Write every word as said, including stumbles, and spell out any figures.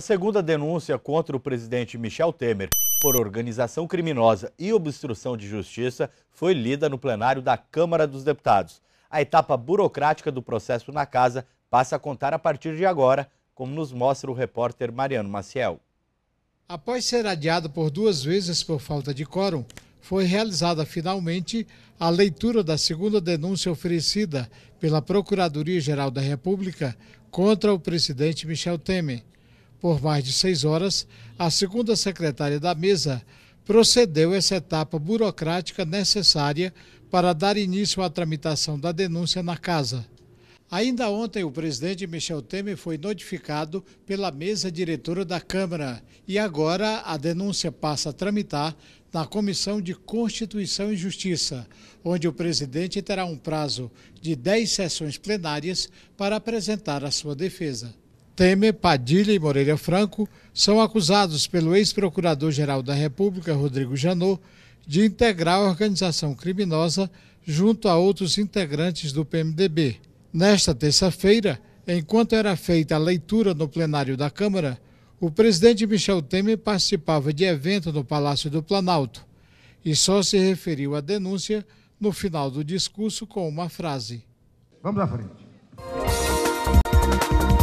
segunda denúncia contra o presidente Michel Temer por organização criminosa e obstrução de justiça foi lida no plenário da Câmara dos Deputados. A etapa burocrática do processo na casa passa a contar a partir de agora, como nos mostra o repórter Mariano Maciel. Após ser adiado por duas vezes por falta de quórum, foi realizada finalmente a leitura da segunda denúncia oferecida pela Procuradoria-Geral da República contra o presidente Michel Temer. Por mais de seis horas, a segunda secretária da mesa procedeu essa etapa burocrática necessária para dar início à tramitação da denúncia na casa. Ainda ontem, o presidente Michel Temer foi notificado pela mesa diretora da Câmara e agora a denúncia passa a tramitar na Comissão de Constituição e Justiça, onde o presidente terá um prazo de dez sessões plenárias para apresentar a sua defesa. Temer, Padilha e Moreira Franco são acusados pelo ex-procurador-geral da República, Rodrigo Janot, de integrar a organização criminosa junto a outros integrantes do P M D B. Nesta terça-feira, enquanto era feita a leitura no plenário da Câmara, o presidente Michel Temer participava de evento no Palácio do Planalto e só se referiu à denúncia no final do discurso com uma frase. Vamos à frente.